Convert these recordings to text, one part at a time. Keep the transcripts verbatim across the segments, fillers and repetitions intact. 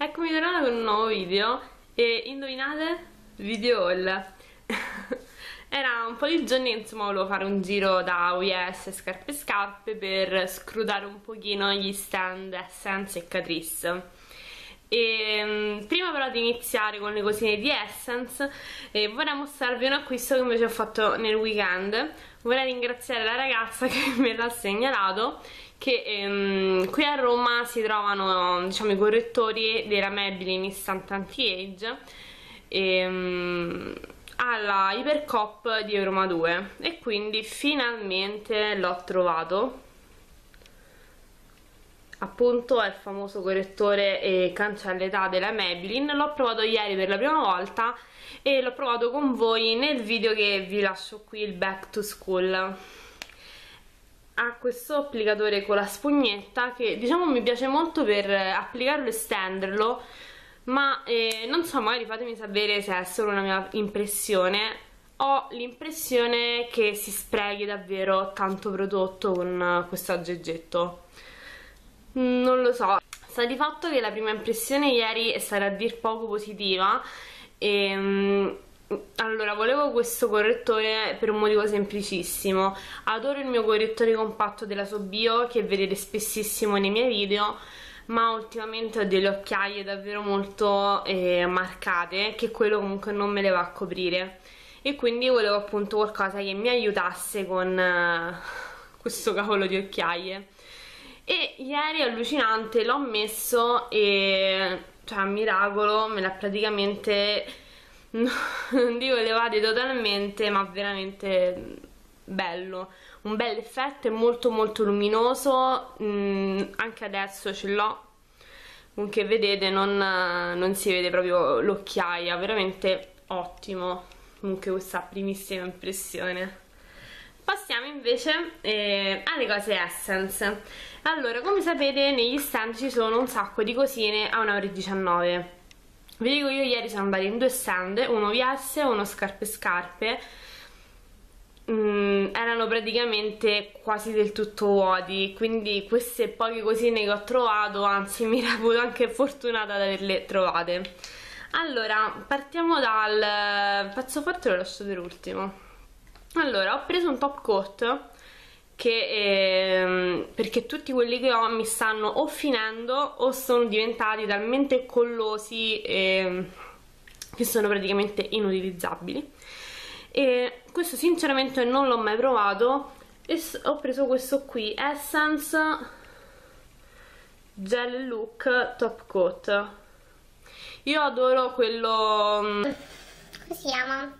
Eccomi tornata con un nuovo video e indovinate? Video haul. Era un po' di giorni che insomma volevo fare un giro da O S Scarpe e Scarpe per scrutare un pochino gli stand Essence e Catrice. E, um, prima però di iniziare con le cosine di Essence eh, vorrei mostrarvi un acquisto che invece ho fatto nel weekend. Vorrei ringraziare la ragazza che me l'ha segnalato, che ehm, qui a Roma si trovano, diciamo, i correttori della Maybelline Instant Anti-Age ehm, alla Hypercop di Roma due, e quindi finalmente l'ho trovato. Appunto è il famoso correttore e cancella età della Maybelline. L'ho provato ieri per la prima volta e l'ho provato con voi nel video che vi lascio qui, il back to school. Ha questo applicatore con la spugnetta che diciamo mi piace molto per applicarlo e stenderlo, ma eh, non so, magari fatemi sapere se è solo una mia impressione. Ho l'impressione che si sprechi davvero tanto prodotto con questo aggeggetto. Non lo so, sta di fatto che la prima impressione ieri è stata a dir poco positiva. E, um, allora, volevo questo correttore per un motivo semplicissimo. Adoro il mio correttore compatto della Sobio, che vedete spessissimo nei miei video, ma ultimamente ho delle occhiaie davvero molto eh, marcate, che quello comunque non me le va a coprire, e quindi volevo appunto qualcosa che mi aiutasse con uh, questo cavolo di occhiaie. E ieri, allucinante, l'ho messo e, cioè, a miracolo me l'ha praticamente, non dico levate totalmente, ma veramente bello, un bel effetto, è molto molto luminoso. mm, anche adesso ce l'ho, comunque vedete non, non si vede proprio l'occhiaia, veramente ottimo. Comunque questa primissima impressione. Passiamo invece eh, alle cose Essence. Allora, come sapete negli stand ci sono un sacco di cosine a un euro e diciannove. Vi dico, io ieri sono andata in due stand, uno O S e uno Scarpe e Scarpe. Mm, erano praticamente quasi del tutto vuoti, quindi queste poche cosine che ho trovato, anzi mi reputo anche fortunata ad averle trovate. Allora, partiamo dal pezzo forte, lo lascio per ultimo. Allora, ho preso un top coat che ehm, perché tutti quelli che ho mi stanno o finendo o sono diventati talmente collosi ehm, che sono praticamente inutilizzabili. E questo sinceramente non l'ho mai provato, e ho preso questo qui, Essence Gel Look Top Coat. Io adoro quello, come si chiama?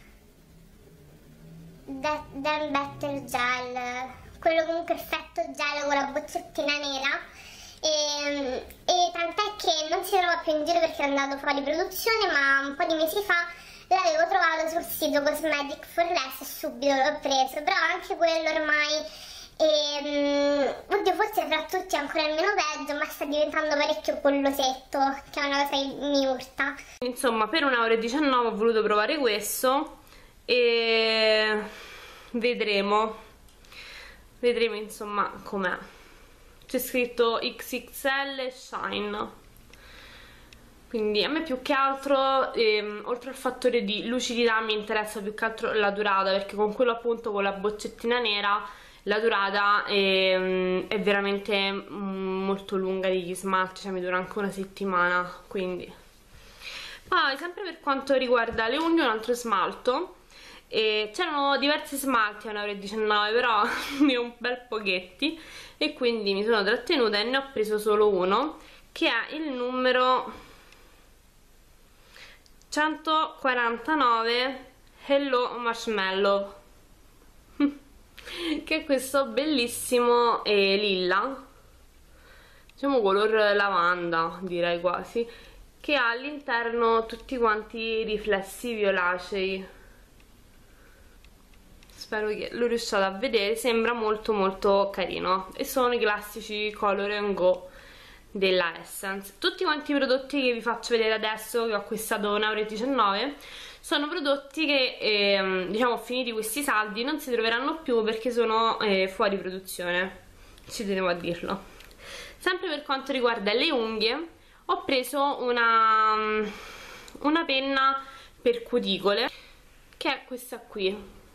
Dan Better Gel, quello comunque effetto gel con la boccettina nera, e, e tant'è che non si trova più in giro perché è andato fuori produzione, ma un po' di mesi fa l'avevo trovato sul sito Cosmetic for Less e subito l'ho preso. Però anche quello ormai e, um, oddio, forse tra tutti è ancora il meno peggio, ma sta diventando parecchio collosetto, che è una cosa che mi urta. Insomma, per un euro e diciannove ho voluto provare questo e vedremo vedremo insomma com'è. C'è scritto X X L Shine, quindi a me più che altro ehm, oltre al fattore di lucidità mi interessa più che altro la durata, perché con quello appunto con la boccettina nera la durata è, è veramente molto lunga degli smalti, cioè mi dura anche una settimana. Quindi poi, sempre per quanto riguarda le unghie, un altro smalto. C'erano diversi smalti a un euro e diciannove, però ne ho un bel pochetti e quindi mi sono trattenuta e ne ho preso solo uno, che è il numero centoquarantanove Hello Marshmallow, che è questo bellissimo eh, lilla, diciamo color lavanda direi quasi, che ha all'interno tutti quanti riflessi violacei. Spero che lo riusciate a vedere, sembra molto molto carino, e sono i classici Color and Go della Essence. Tutti quanti i prodotti che vi faccio vedere adesso, che ho acquistato a un euro e diciannove, sono prodotti che eh, diciamo finiti questi saldi non si troveranno più perché sono eh, fuori produzione, ci tenevo a dirlo. Sempre per quanto riguarda le unghie, ho preso una, una penna per cuticole, che è questa qui.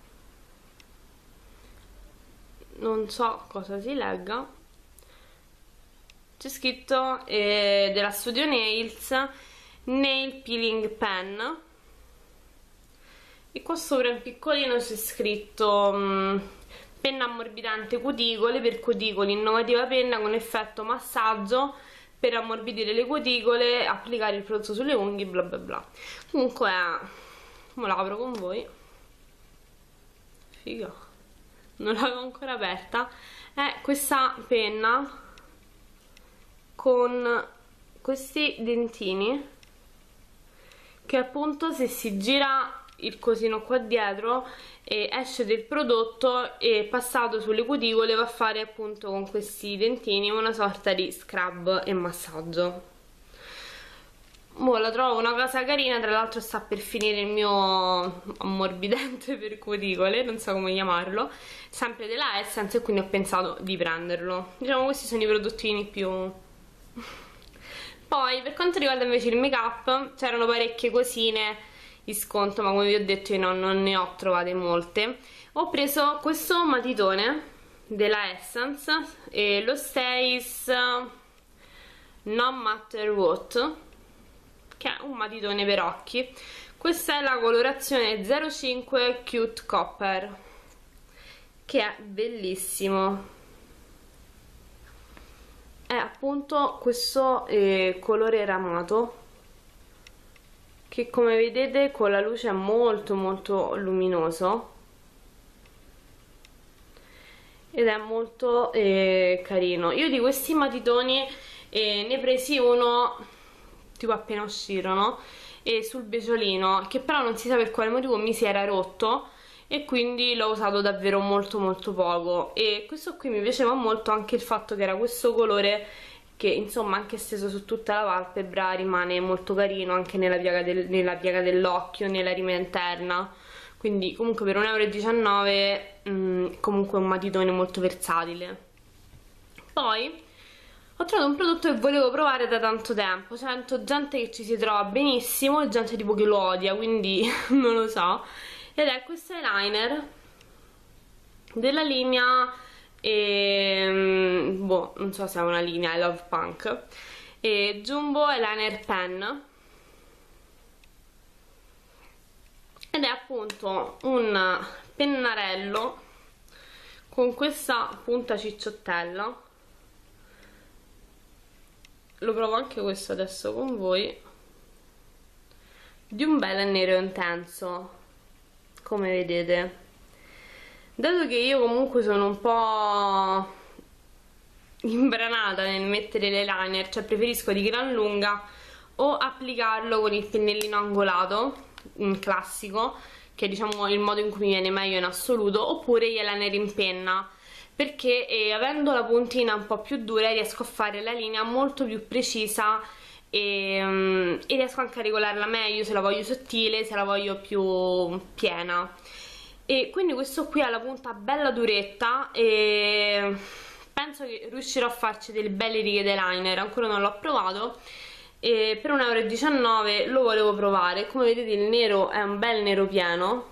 Non so cosa si legga, c'è scritto eh, della Studio Nails Nail Peeling Pen, e qua sopra in piccolino c'è scritto mh, penna ammorbidente cuticole per cuticole, innovativa penna con effetto massaggio per ammorbidire le cuticole, applicare il prodotto sulle unghie, bla bla bla. Comunque me la apro con voi. Figa, non l'avevo ancora aperta. È questa penna con questi dentini che appunto, se si gira il cosino qua dietro e esce del prodotto, e passato sulle cuticole va a fare appunto con questi dentini una sorta di scrub e massaggio. Boh, la trovo una cosa carina, tra l'altro sta per finire il mio ammorbidente per cuticole, non so come chiamarlo, sempre della Essence, e quindi ho pensato di prenderlo. Diciamo, questi sono i prodottini più... Poi per quanto riguarda invece il make up, c'erano parecchie cosine di sconto, ma come vi ho detto io no, non ne ho trovate molte. Ho preso questo matitone della Essence, e lo Stays No Matter What, che è un matitone per occhi. Questa è la colorazione zero cinque Cute Copper, che è bellissimo. È appunto questo eh, colore ramato, che come vedete con la luce è molto molto luminoso ed è molto eh, carino. Io di questi matitoni eh, ne presi uno tipo appena uscirono, e sul beciolino, che però non si sa per quale motivo mi si era rotto, e quindi l'ho usato davvero molto molto poco. E questo qui mi piaceva molto anche il fatto che era questo colore che insomma anche steso su tutta la palpebra rimane molto carino anche nella piega, del, nella piega dell'occhio, nella rima interna. Quindi comunque per un euro e diciannove mh, comunque un matitone molto versatile. Poi ho trovato un prodotto che volevo provare da tanto tempo, sento gente che ci si trova benissimo e gente tipo che lo odia, quindi non lo so. Ed è questo eyeliner della linea e, boh, non so se è una linea, I Love Punk, e Jumbo Eyeliner Pen, ed è appunto un pennarello con questa punta cicciottella. Lo provo anche questo adesso con voi, di un bel nero intenso, come vedete. Dato che io comunque sono un po' imbranata nel mettere l'eyeliner, cioè preferisco di gran lunga o applicarlo con il pennellino angolato, un classico, che è diciamo il modo in cui mi viene meglio in assoluto, oppure gli eyeliner in penna, perché eh, avendo la puntina un po' più dura riesco a fare la linea molto più precisa e, um, e riesco anche a regolarla meglio, se la voglio sottile, se la voglio più piena. E quindi questo qui ha la punta bella duretta e penso che riuscirò a farci delle belle righe d'eyeliner. Ancora non l'ho provato, e per un euro e diciannove lo volevo provare. Come vedete il nero è un bel nero pieno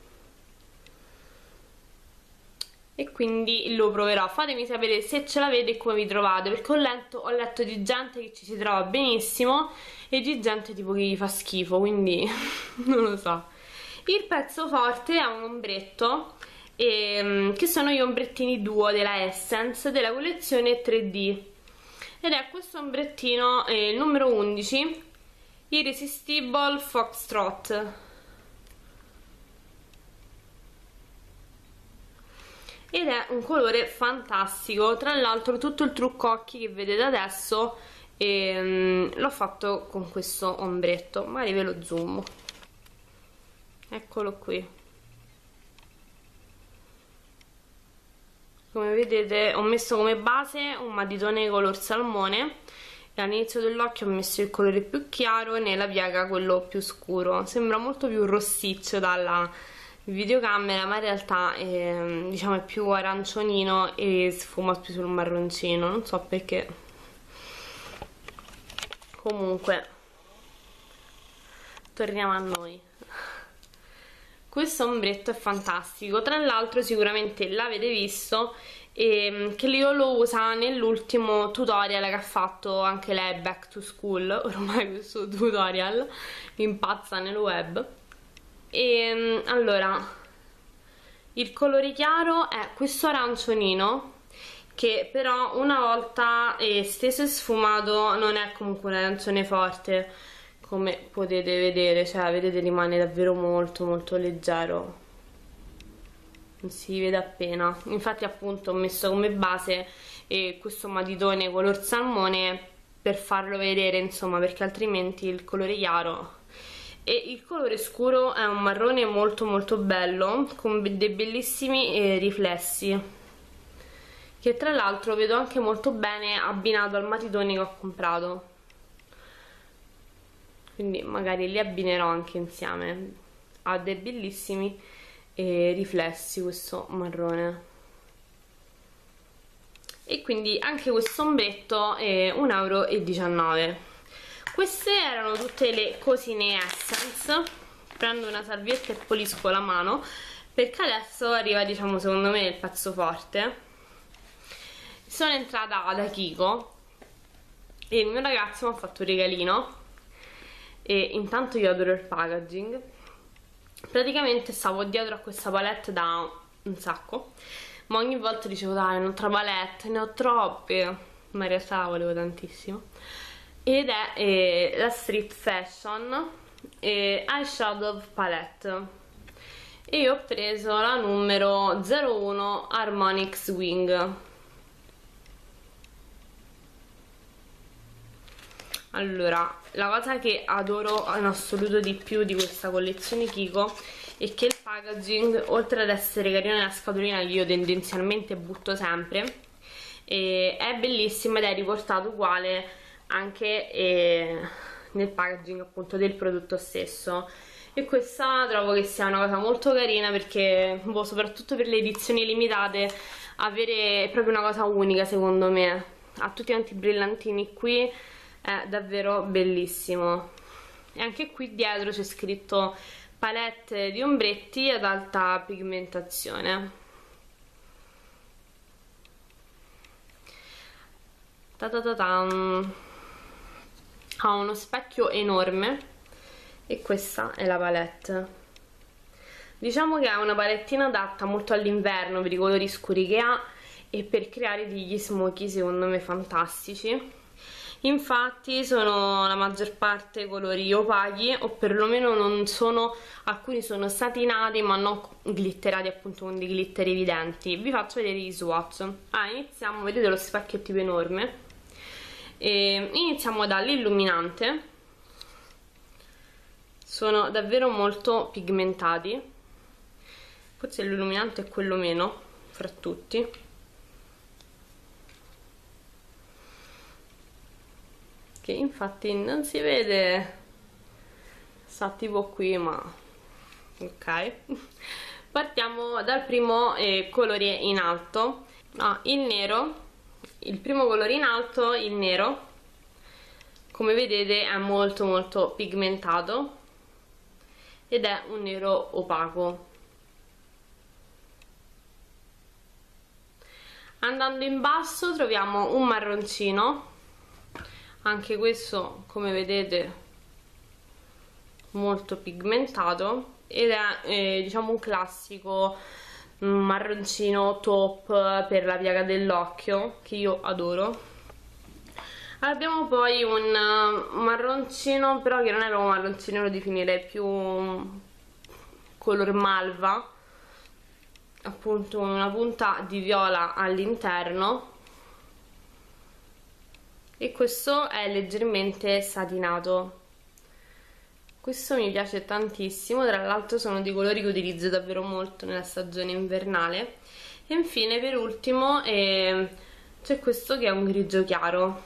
e quindi lo proverò. Fatemi sapere se ce l'avete e come vi trovate, perché ho letto, ho letto di gente che ci si trova benissimo e di gente tipo che gli fa schifo, quindi non lo so. Il pezzo forte è un ombretto, e, che sono gli ombrettini duo della Essence della collezione tre D, ed è questo ombrettino, eh, il numero undici, Irresistible Foxtrot. Ed è un colore fantastico. Tra l'altro tutto il trucco occhi che vedete adesso ehm, l'ho fatto con questo ombretto. Magari ve lo zoom. Eccolo qui. Come vedete ho messo come base un matitone color salmone e all'inizio dell'occhio ho messo il colore più chiaro e nella piega quello più scuro. Sembra molto più rossiccio dalla videocamera, ma in realtà è, diciamo, è più aranciolino e sfuma più sul marroncino, non so perché. Comunque torniamo a noi. Questo ombretto è fantastico, tra l'altro sicuramente l'avete visto, e che io lo usa nell'ultimo tutorial che ha fatto anche lei, Back to School. Ormai questo tutorial impazza nel web. E allora, il colore chiaro è questo arancionino, che però una volta steso e sfumato non è comunque un arancione forte, come potete vedere, cioè vedete rimane davvero molto molto leggero, non si vede appena. Infatti appunto ho messo come base eh, questo matitone color salmone per farlo vedere, insomma, perché altrimenti il colore chiaro. E il colore scuro è un marrone molto molto bello, con dei bellissimi eh, riflessi, che tra l'altro vedo anche molto bene abbinato al matitone che ho comprato, quindi magari li abbinerò anche insieme. Ha dei bellissimi eh, riflessi questo marrone. E quindi anche questo ombretto è un euro e diciannove. Queste erano tutte le cosine Essence. Prendo una salvietta e pulisco la mano, perché adesso arriva, diciamo, secondo me il pezzo forte. Sono entrata da Kiko e il mio ragazzo mi ha fatto un regalino, e intanto io adoro il packaging. Praticamente stavo dietro a questa palette da un sacco, ma ogni volta dicevo dai, un'altra palette, ne ho troppe, ma in realtà la volevo tantissimo. Ed è eh, la Street Fashion eh, Eyeshadow Palette, e io ho preso la numero zero uno Harmonix Wing. Allora, la cosa che adoro in assoluto di più di questa collezione Kiko è che il packaging, oltre ad essere carino nella scatolina, che io tendenzialmente butto sempre, eh, è bellissimo ed è riportato uguale anche eh, nel packaging appunto del prodotto stesso. E questa trovo che sia una cosa molto carina, perché boh, soprattutto per le edizioni limitate avere proprio una cosa unica, secondo me. Ha tutti quanti i brillantini qui, è davvero bellissimo. E anche qui dietro c'è scritto palette di ombretti ad alta pigmentazione. Ta ta ta tan. Ha uno specchio enorme e questa è la palette. Diciamo che è una palettina adatta molto all'inverno per i colori scuri che ha e per creare degli smoky secondo me fantastici. Infatti sono la maggior parte colori opachi, o perlomeno non sono, alcuni sono satinati ma non glitterati appunto con dei glitter evidenti. Vi faccio vedere gli swatch. Ah, iniziamo, vedete lo specchio è tipo enorme. E iniziamo dall'illuminante. Sono davvero molto pigmentati, forse l'illuminante è quello meno fra tutti. Che infatti non si vede, sta tipo qui, ma ok. Partiamo dal primo eh, colore in alto. Ah, il nero. Il primo colore in alto, il nero, come vedete è molto molto pigmentato ed è un nero opaco. Andando in basso troviamo un marroncino, anche questo come vedete molto pigmentato, ed è eh, diciamo un classico marroncino top per la piega dell'occhio che io adoro. Abbiamo poi un marroncino, però che non è proprio marroncino, lo definirei più color malva, appunto una punta di viola all'interno, e questo è leggermente satinato. Questo mi piace tantissimo, tra l'altro sono dei colori che utilizzo davvero molto nella stagione invernale. E infine per ultimo eh, c'è questo che è un grigio chiaro,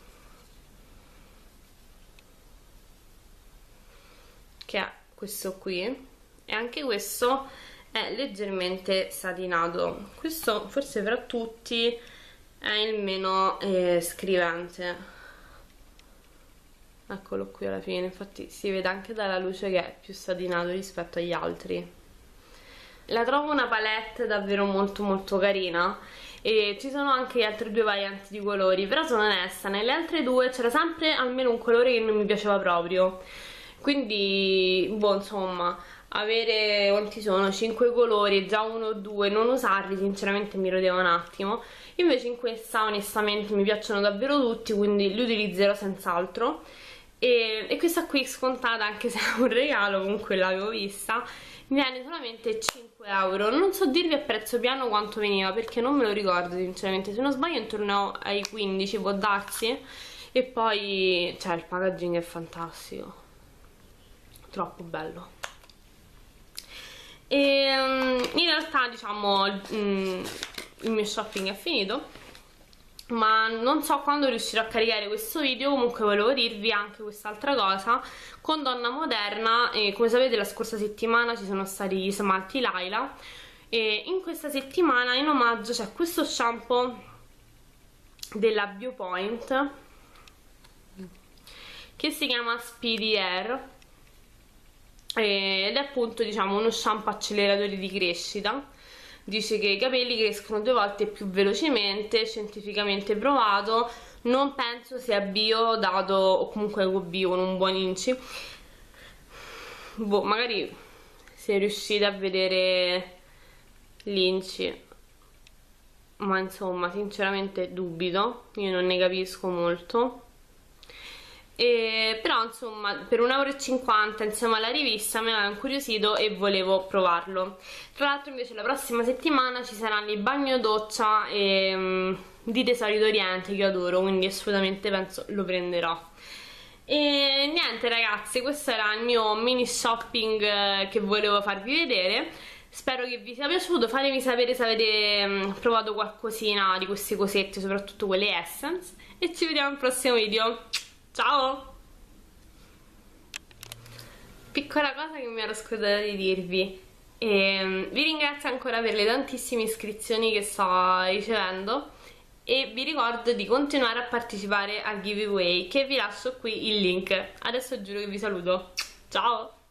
che è questo qui, e anche questo è leggermente satinato. Questo forse fra tutti è il meno eh, scrivente. eccolo qui alla fine, infatti si vede anche dalla luce che è più satinato rispetto agli altri. La trovo una palette davvero molto molto carina e ci sono anche altre due varianti di colori, però sono onesta, nelle altre due c'era sempre almeno un colore che non mi piaceva proprio, quindi boh, insomma, avere quanti sono? cinque colori, già uno o due, non usarli sinceramente mi rodeva un attimo. Invece in questa onestamente mi piacciono davvero tutti, quindi li utilizzerò senz'altro. E, e questa qui scontata, anche se è un regalo, comunque l'avevo vista, mi viene solamente cinque euro. Non so dirvi a prezzo piano quanto veniva, perché non me lo ricordo sinceramente, se non sbaglio intorno ai quindici può darsi. E poi, cioè, il packaging è fantastico, troppo bello. E um, in realtà diciamo um, il mio shopping è finito, ma non so quando riuscirò a caricare questo video. Comunque volevo dirvi anche quest'altra cosa con Donna Moderna. E come sapete la scorsa settimana ci sono stati gli smalti Laila e in questa settimana in omaggio c'è questo shampoo della Biopoint che si chiama Speedy Hair ed è appunto diciamo uno shampoo acceleratore di crescita. Dice che i capelli crescono due volte più velocemente, scientificamente provato, non penso sia bio, dato, o comunque eco bio con un buon inci. Boh, magari se riuscite a vedere l'inci, ma insomma sinceramente dubito, io non ne capisco molto. E, però insomma per un euro e cinquanta insieme alla rivista mi aveva incuriosito e volevo provarlo. Tra l'altro invece la prossima settimana ci saranno i bagno doccia e, um, di Tesori d'Oriente che io adoro, quindi assolutamente penso lo prenderò. E niente ragazzi, questo era il mio mini shopping che volevo farvi vedere. Spero che vi sia piaciuto, fatemi sapere se avete um, provato qualcosina di queste cosette, soprattutto quelle Essence, e ci vediamo al prossimo video. Ciao! Piccola cosa che mi ero scordata di dirvi, e vi ringrazio ancora per le tantissime iscrizioni che sto ricevendo e vi ricordo di continuare a partecipare al giveaway che vi lascio qui il link. Adesso giuro che vi saluto. Ciao!